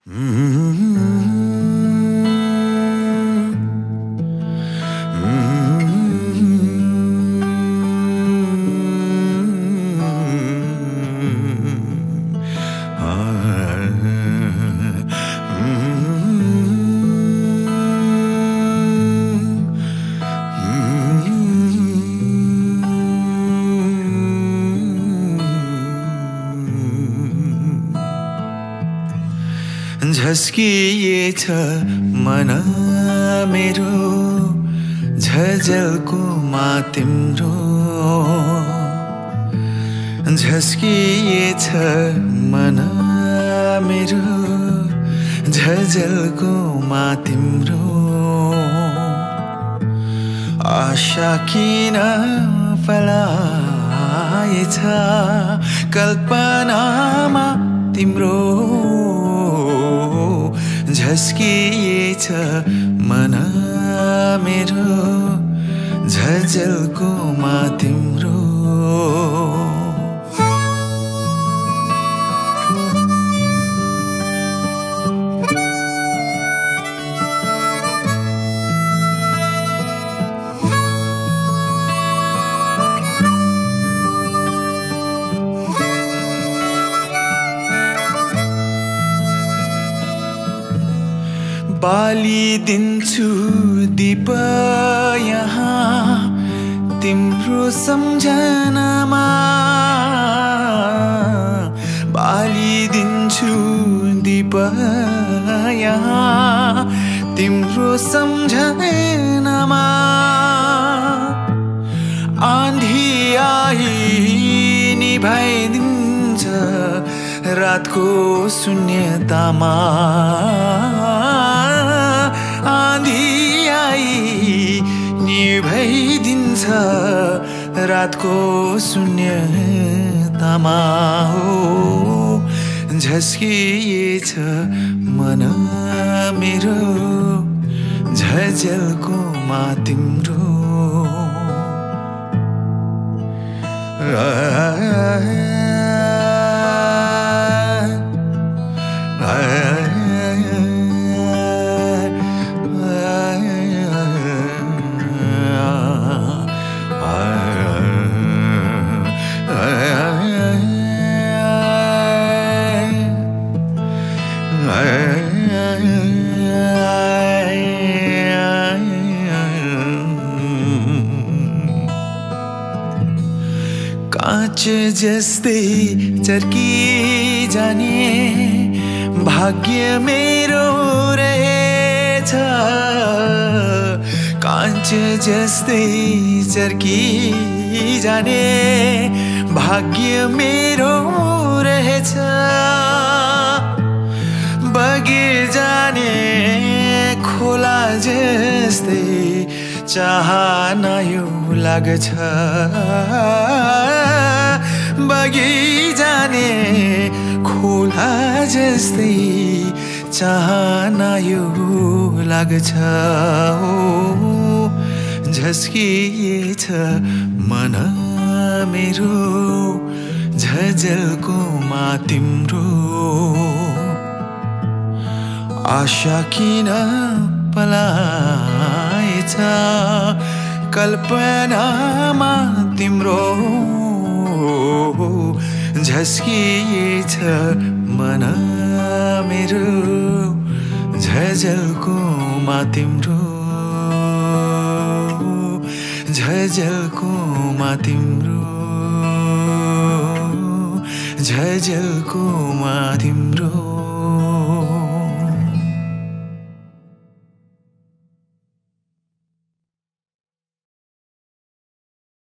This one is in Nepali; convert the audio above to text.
झस्किएछ मन मेरो झझलको मा तिम्रो झस्किएछ मन मेरो झझलको मा तिम्रो आशा किन पलाएछ कल्पनामा तिम्रो झस्किएछ मन मेरो झझलको मा तिम्रो बालिदिन्छु दीप यहाँ तिम्रो सम्झनामा बालिदिन्छु दीप यहाँ तिम्रो सम्झनामा आँधी आई निभाइदिन्छ रातको शून्यतामा आँधी आई निभाइदिन्छ रातको शून्यतामा हो झस्किएछ मन मेरो झझलको मा तिम्रो काँच जस्तै चर्की जाने भाग्य मेरो रहेछ काँच जस्तै चर्की जाने भाग्य मेरो रहेछ बगेर जाने खोला जस्तै चाहना यो लाग्छ बगी जाने खोला जस्तै चाहना यो लाग्छ झस्किएछ मन मेरो झझलको मा तिम्रो आशा किन पलाएछ कल्पनामा तिम्रो झस्किएछ मन मेरो झझलको मा तिम्रो झझलको मा तिम्रो झझलको मा तिम्रो